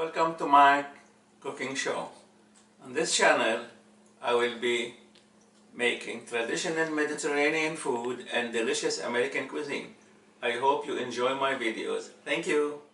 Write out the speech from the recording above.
Welcome to my cooking show. On this channel, I will be making traditional Mediterranean food and delicious American cuisine. I hope you enjoy my videos. Thank you.